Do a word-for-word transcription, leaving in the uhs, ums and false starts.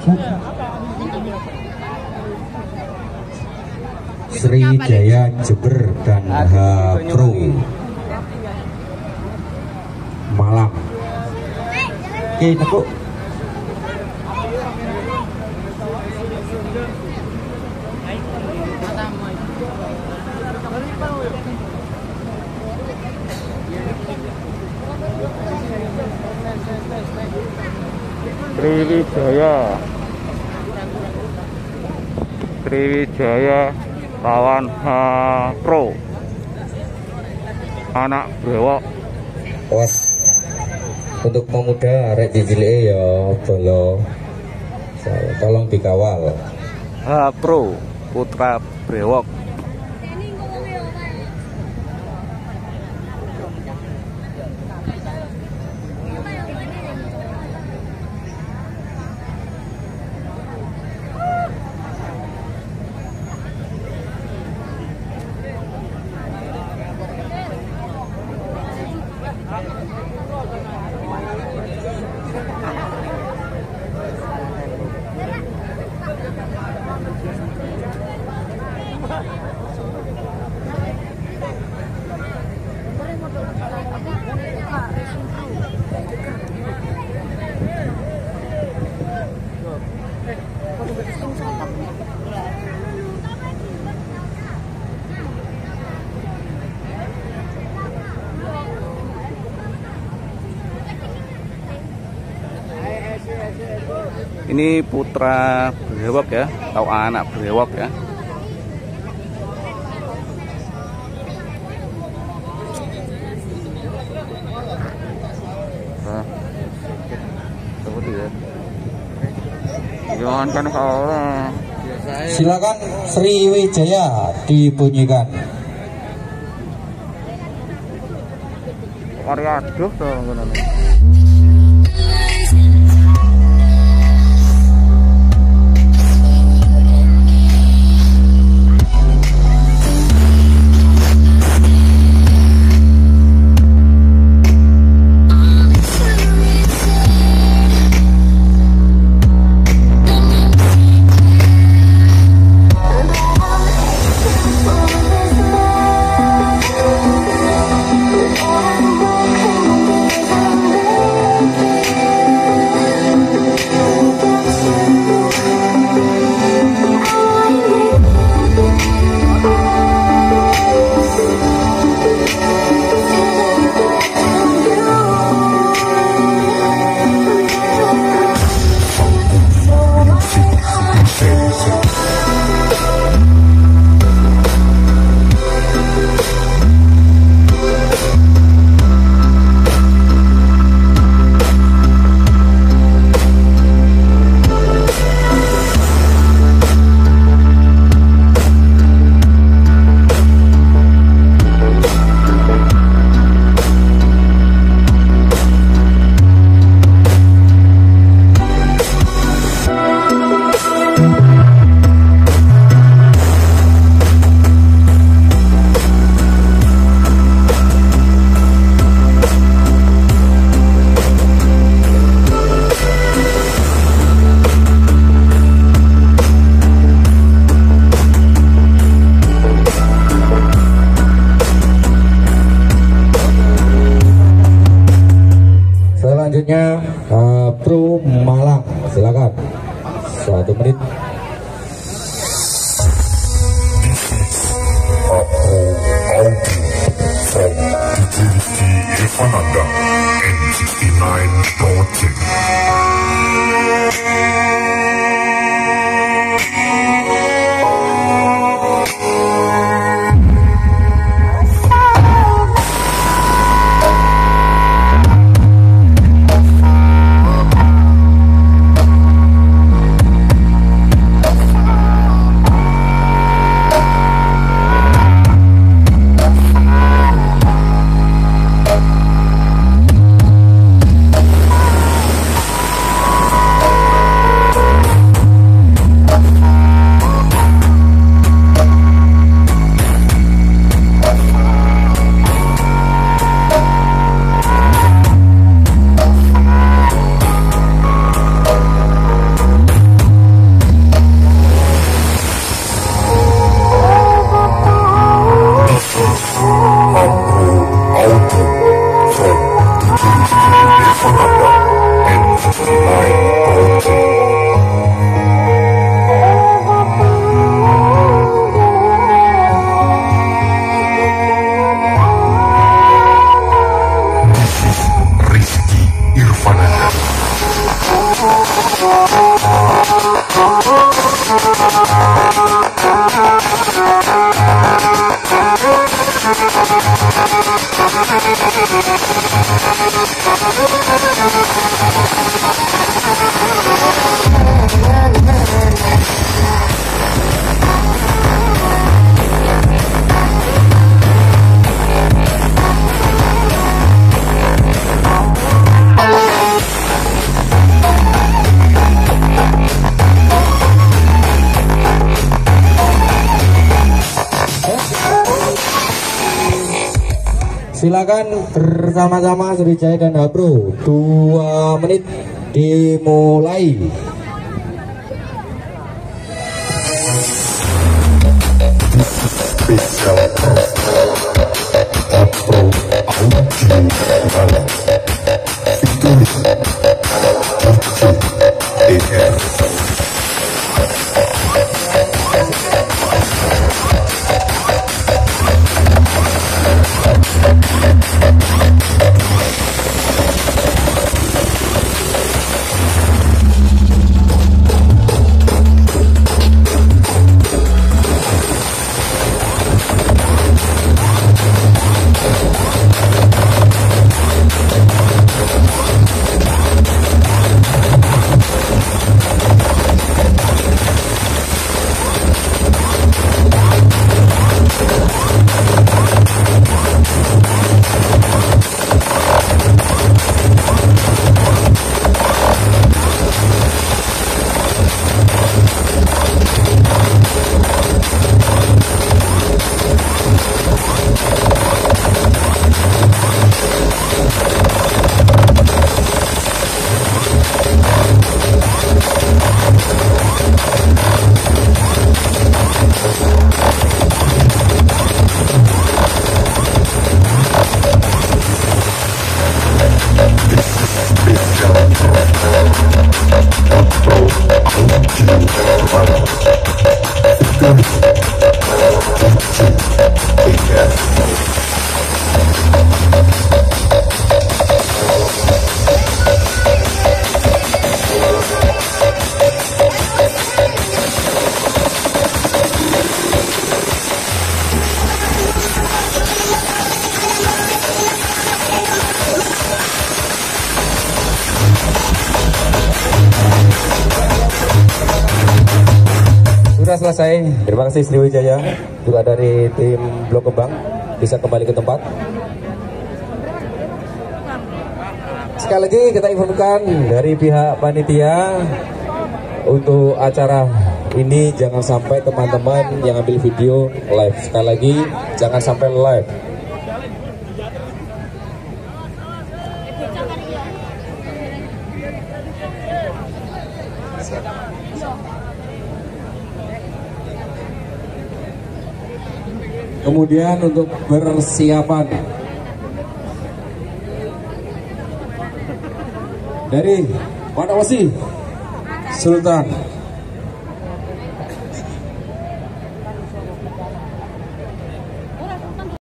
Sriwijaya Jember dan H Pro Malang. Oke, Neko. Sriwijaya Sriwijaya lawan H Pro anak brewok. Awas untuk pemuda arek cilik ya bolo. Tolong dikawal. H Pro putra brewok. Ini putra brewok ya, atau anak brewok ya. Nah, seperti ya. Jangan kan kalah. Silakan Sriwijaya dibunyikan. Karya aduh tuh. Selanjutnya uh, Pro Malang, silakan satu menit. Aku Audi from Utility Evananda N sixty-nine Project. Silakan bersama-sama Sriwijaya dan Hapro, dua menit dimulai. Spesial Hapro Audio Malang Victory D J E R. Sudah selesai. Terima kasih Sriwijaya juga dari tim Blok Kembang bisa kembali ke tempat. Sekali lagi kita infokan dari pihak panitia untuk acara ini jangan sampai teman-teman yang ambil video live. Sekali lagi jangan sampai live. Kemudian untuk persiapan dari Panawasi Sultan.